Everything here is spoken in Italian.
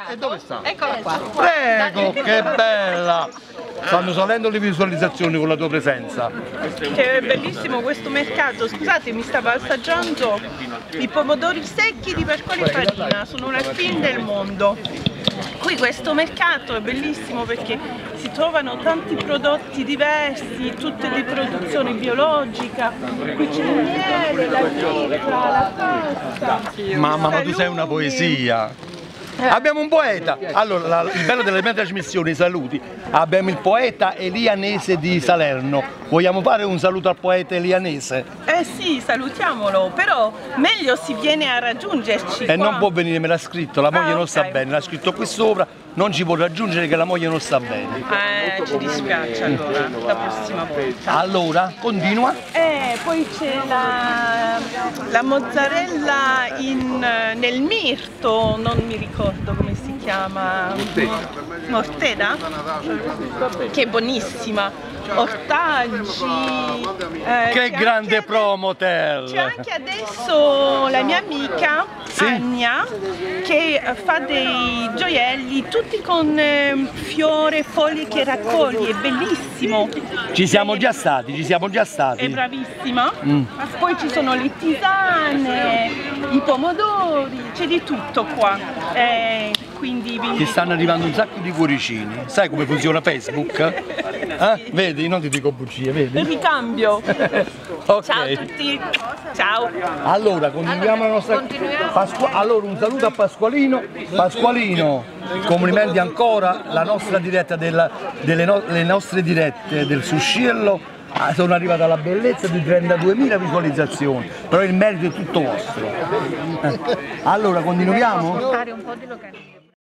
E dove sta? Eccola qua. Prego, che bella! Stanno salendo le visualizzazioni con la tua presenza. Che è bellissimo questo mercato. Scusate, mi stavo assaggiando i pomodori secchi di Pasquale Farina, sono una spin del mondo. Qui questo mercato è bellissimo perché si trovano tanti prodotti diversi, tutte di produzione biologica. Qui c'è il miele, la zucca, la pasta. Mamma, ma tu sei una poesia! Abbiamo un poeta, allora il bello delle mie trasmissioni, i saluti, abbiamo il poeta Elianese di Salerno, vogliamo fare un saluto al poeta Elianese? Eh sì, salutiamolo, però meglio si viene a raggiungerci qua. Non può venire, me l'ha scritto, la moglie non sta ok. bene, l'ha scritto qui sopra, non ci può raggiungere che la moglie non sta bene. Ci dispiace allora, la prossima volta. Allora, continua. Poi c'è la mozzarella nel mirto, non mi ricordo come si chiama, mortera, che è buonissima. Ortaggi, Che grande promoter! c'è anche adesso la mia amica Ania che fa dei gioielli tutti con fiore, foglie che raccoglie, è bellissimo. Ci siamo già stati, È bravissima. Poi ci sono le tisane, i pomodori, c'è di tutto qua. Quindi Ti stanno arrivando un sacco di cuoricini. Sai come funziona Facebook? Vedi, non ti dico bugie, vedi? ricambio. Ok. Ciao a tutti. Ciao. Allora, continuiamo la nostra... Allora, un saluto a Pasqualino. Pasqualino, complimenti ancora, la nostra diretta le nostre dirette del Susciello sono arrivate alla bellezza di 32.000 visualizzazioni, però il merito è tutto vostro. Allora, continuiamo? Spostare un po' di località.